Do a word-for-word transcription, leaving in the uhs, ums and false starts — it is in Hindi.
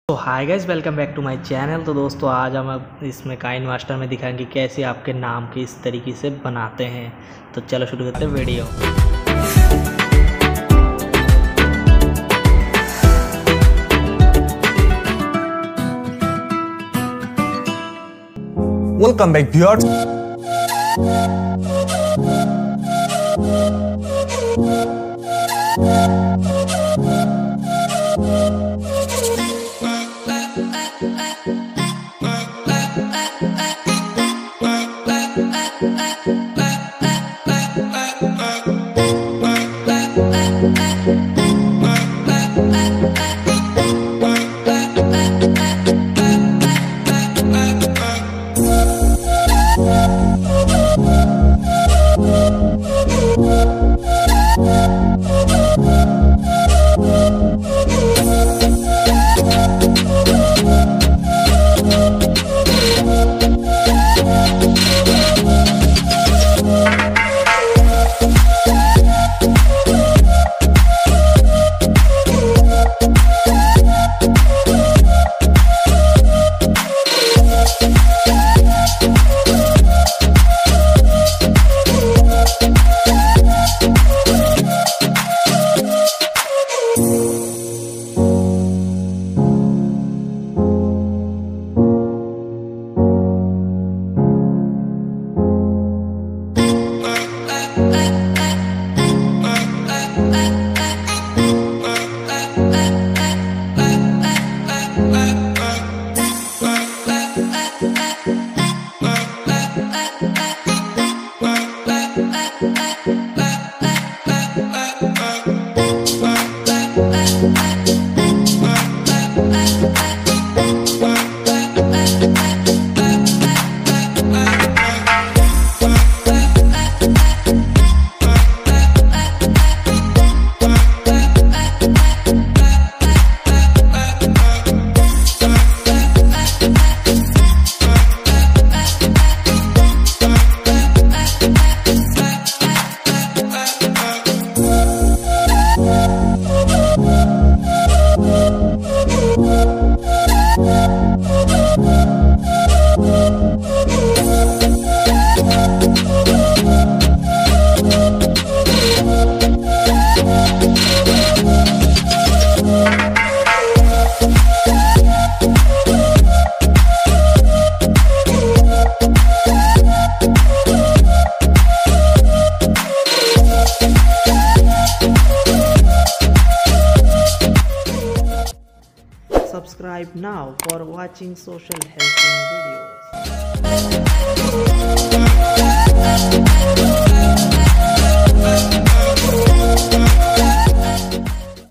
तो hi guys, welcome back to my channel. तो दोस्तों आज हम अब इसमें काइन मास्टर में दिखाएंगे कैसे आपके नाम के इस तरीके से बनाते हैं। तो चलो शुरू करते हैं video. Welcome back viewers. Subscribe now for watching social helping videos.